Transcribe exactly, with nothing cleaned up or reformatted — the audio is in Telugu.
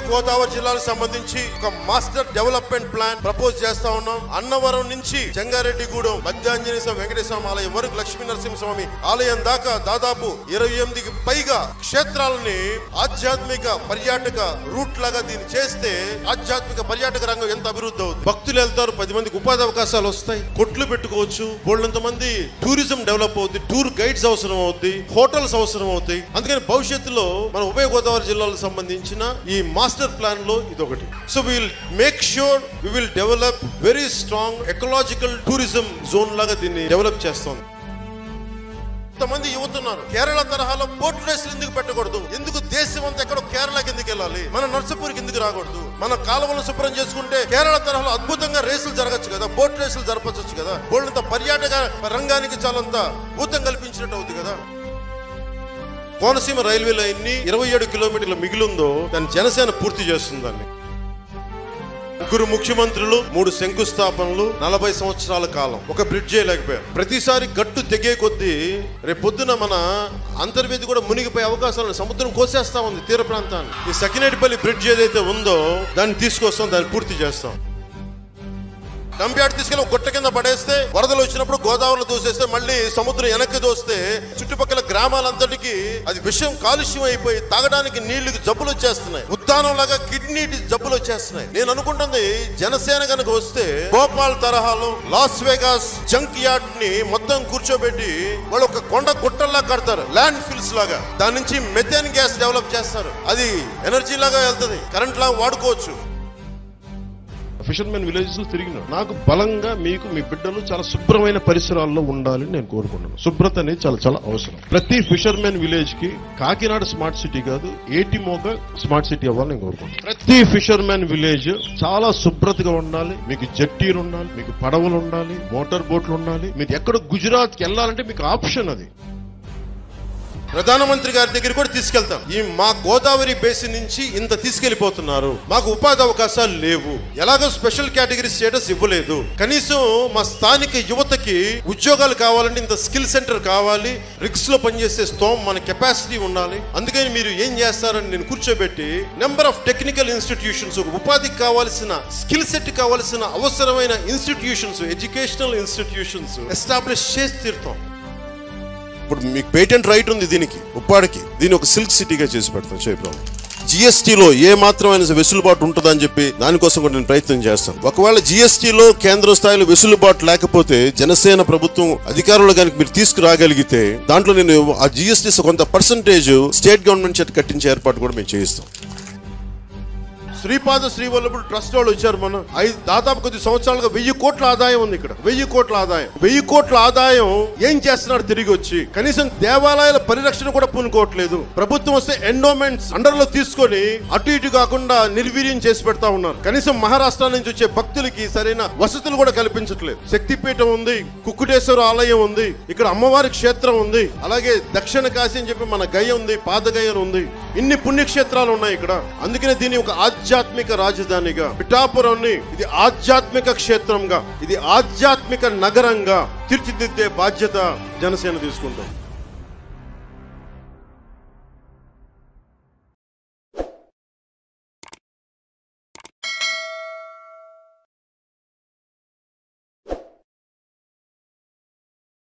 గోదావరి జిల్లాకు సంబంధించి ఒక మాస్టర్ డెవలప్మెంట్ ప్లాన్ ప్రపోజ్ చేస్తా ఉన్నాం. అన్నవరం నుంచి జంగారెడ్డిగూడెం మధ్యాంజనేయ స్వామి వెంకటేశ్వర ఆలయం వరకు లక్ష్మీ నరసింహస్వామి ఆలయం దాకా దాదాపు ఇరవై ఎనిమిదికి పైగా క్షేత్రాలని ఆధ్యాత్మిక పర్యాటక రూట్ లాగా దీన్ని చేస్తే ఆధ్యాత్మిక పర్యాటక రంగం ఎంత అభివృద్ధి అవుతుంది. భక్తులు వెళ్తారు, పది మందికి ఉపాధి అవకాశాలు వస్తాయి, కొట్లు పెట్టుకోవచ్చు, బోల్డంత మంది టూరిజం డెవలప్ అవుతుంది, టూర్ గైడ్స్ అవసరం అవుతాయి, హోటల్స్ అవసరం అవుతాయి. అందుకని భవిష్యత్తులో మన ఉభయ గోదావరి జిల్లాలకు సంబంధించిన ఈ మాస్టర్ ప్లాన్ లో ఇదొకటి. So we will make sure we will develop very strong ecological tourism zone లాగా దీన్ని డెవలప్ చేస్తాం. కొంతమంది యువతున్నారు, కేరళ తరహాలో బోట్ రేసులు ఎందుకు పెట్టకూడదు, ఎందుకు దేశం అంతా ఎక్కడో కేరళకి ఎందుకు వెళ్ళాలి, మన నర్సపూర్కి ఎందుకు రాకూడదు, మన కాలువలను శుభ్రం చేసుకుంటే కేరళ తరహాలో అద్భుతంగా రేసులు జరగచ్చు కదా, బోట్ రేసులు జరపచ్చు కదా, బోల్డంత పర్యాటక రంగానికి చాలంత భూతం కల్పించినట్టు అవుతుంది కదా. కోనసీమ రైల్వే లైన్ ని ఇరవై ఏడు కిలోమీటర్ల మిగిలిందో దాన్ని జనసేన పూర్తి చేస్తుందని. ముగ్గురు ముఖ్యమంత్రులు, మూడు శంకుస్థాపనలు, నలభై సంవత్సరాల కాలం ఒక బ్రిడ్జ్ లేకపోయారు. ప్రతిసారి గట్టు తెగే కొద్దీ రేపు పొద్దున మన అంతర్వేది కూడా మునిగిపోయే అవకాశాలను సముద్రం కోసేస్తా ఉంది తీర ప్రాంతాన్ని. ఈ సకినేటిపల్లి బ్రిడ్జ్ ఏదైతే ఉందో దాన్ని తీసుకొస్తాం, దాన్ని పూర్తి చేస్తాం. డంప్యార్డ్ తీసుకెళ్లి ఒక గుట్ట కింద పడేస్తే వరదలు వచ్చినప్పుడు గోదావరిలో దూసేస్తే మళ్ళీ సముద్రం వెనక్కి దోస్తే చుట్టుపక్కల గ్రామాలంతటికి అది విషం కాలుష్యం అయిపోయి తాగడానికి నీళ్లకు జబ్బులు వచ్చేస్తున్నాయి, ఉద్దానం లాగా కిడ్నీ జబ్బులు వచ్చేస్తున్నాయి. నేను అనుకుంటుంది జనసేన కనుక వస్తే భోపాల్ తరహాలో లాస్ వేగాస్ జంక్ యార్డ్ ని మొత్తం కూర్చోబెట్టి వాళ్ళు ఒక కొండ గుట్టల్లా కడతారు, ల్యాండ్ ఫిల్స్ లాగా. దాని నుంచి మెథేన్ గ్యాస్ డెవలప్ చేస్తారు, అది ఎనర్జీ లాగా వెళ్తుంది, కరెంట్ లాగా వాడుకోవచ్చు. ఫిషర్మెన్ విలేజెస్ తిరిగిన నాకు బలంగా మీకు మీ బిడ్డలు చాలా శుభ్రమైన పరిసరాల్లో ఉండాలని నేను కోరుకుంటున్నాను. శుభ్రత అనేది చాలా చాలా అవసరం. ప్రతి ఫిషర్మెన్ విలేజ్ కి కాకినాడ స్మార్ట్ సిటీ కాదు, ఏటి మోగ స్మార్ట్ సిటీ అవ్వాలని నేను కోరుకుంటున్నాను. ప్రతి ఫిషర్మెన్ విలేజ్ చాలా శుభ్రతగా ఉండాలి. మీకు జట్టీలు ఉండాలి, మీకు పడవలు ఉండాలి, మోటార్ బోట్లు ఉండాలి. మీరు ఎక్కడ గుజరాత్కి వెళ్ళాలంటే మీకు ఆప్షన్ అది. ప్రధానమంత్రి గారి దగ్గర కూడా తీసుకెళ్తాం. ఈ మా గోదావరి బేసిన్ నుంచి ఇంత తీసుకెళ్లిపోతున్నారు, మాకు ఉపాధి అవకాశాలు లేవు, ఎలాగో స్పెషల్ కేటగిరీ స్టేటస్ ఇవ్వలేదు, కనీసం మా స్థానిక యువతకి ఉద్యోగాలు కావాలంటే ఇంత స్కిల్ సెంటర్ కావాలి, రిక్స్ లో పనిచేసే స్తోమ్ మన కెపాసిటీ ఉండాలి. అందుకని మీరు ఏం చేస్తారని నేను కూర్చోబెట్టి నెంబర్ ఆఫ్ టెక్నికల్ ఇన్స్టిట్యూషన్స్, ఉపాధికి కావాల్సిన స్కిల్ సెట్ కావాల్సిన అవసరమైన ఇన్స్టిట్యూషన్స్, ఎడ్యుకేషనల్ ఇన్స్టిట్యూషన్స్ ఎస్టాబ్లిష్ చేసి తీరుతాం. ఇప్పుడు మీకు పేటెంట్ రైట్ ఉంది దీనికి, ఉప్పాడికి, దీన్ని ఒక సిల్క్ సిటీగా చేసి పెడతాం. చేయడం జిఎస్టీలో ఏ మాత్రమైన వెసులుబాటు ఉంటుందని చెప్పి దానికోసం కూడా నేను ప్రయత్నం చేస్తాను. ఒకవేళ జిఎస్టీలో కేంద్ర స్థాయిలో వెసులుబాటు లేకపోతే జనసేన ప్రభుత్వం అధికారంలో కనుక మీరు తీసుకురాగలిగితే దాంట్లో నేను ఆ జిఎస్టీ కొంత పర్సంటేజ్ స్టేట్ గవర్నమెంట్ చేత కట్టించే ఏర్పాటు కూడా మేము చేయిస్తాం. శ్రీపాద శ్రీవల్లభుడు ట్రస్ట్ వాళ్ళు వచ్చారు. మనం ఐదు దాదాపు కొద్ది సంవత్సరాలుగా వెయ్యి కోట్ల ఆదాయం ఉంది ఇక్కడ. వెయ్యి కోట్ల ఆదాయం వెయ్యి కోట్ల ఆదాయం ఏం చేస్తున్నారు తిరిగి వచ్చి? కనీసం దేవాలయాల పరిరక్షణ కూడా పూనుకోవట్లేదు. ప్రభుత్వం వస్తే ఎండోమెంట్స్ అండర్ లో తీసుకొని అటు ఇటు కాకుండా నిర్వీర్యం చేసి పెడతా ఉన్నారు. కనీసం మహారాష్ట్ర నుంచి వచ్చే భక్తులకి సరైన వసతులు కూడా కల్పించట్లేదు. శక్తిపీఠం ఉంది, కుక్కుటేశ్వర ఆలయం ఉంది, ఇక్కడ అమ్మవారి క్షేత్రం ఉంది, అలాగే దక్షిణ కాశీ అని చెప్పి మన గయ ఉంది, పాదగయ ఉంది. ఇన్ని పుణ్యక్షేత్రాలు ఉన్నాయి ఇక్కడ. అందుకనే దీన్ని ఒక ఆధ్యాత్మిక రాజధానిగా, పిఠాపురాన్ని ఇది ఆధ్యాత్మిక క్షేత్రంగా, ఇది ఆధ్యాత్మిక నగరంగా తీర్చిదిద్దే బాధ్యత జనసేన తీసుకుంటాం.